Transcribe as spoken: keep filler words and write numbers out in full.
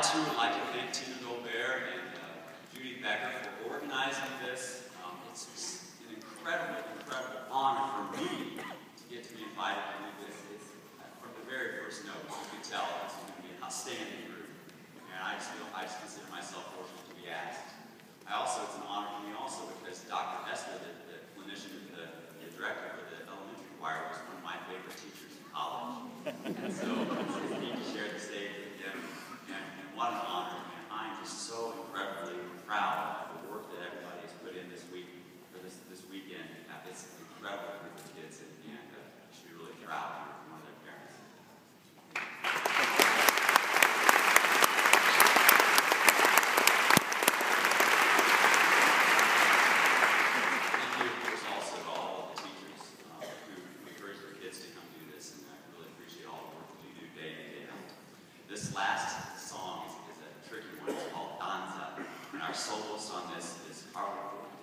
too would like to thank Tina Gobert and uh, Judy Becker for organizing this. Um, it's an incredible, incredible honor for me to get to be invited to do this. It's, uh, from the very first note, you can tell it's going to be an outstanding group. And I just, feel, I just consider myself fortunate to be asked. I also, it's an honor for me also because Doctor Esper, the, the clinician, the, the director for the elementary choir, was one of my favorite teachers in college. And so it's neat to share the stage with him. And, and what an honor. And I'm just so incredibly proud of the work that everybody has put in this week, for this, this weekend. Uh, it's an incredible group of kids, and, and uh, you should be really proud of one of their parents. This last song is, is a tricky one. It's called Danza, and our soloist on this is Carl.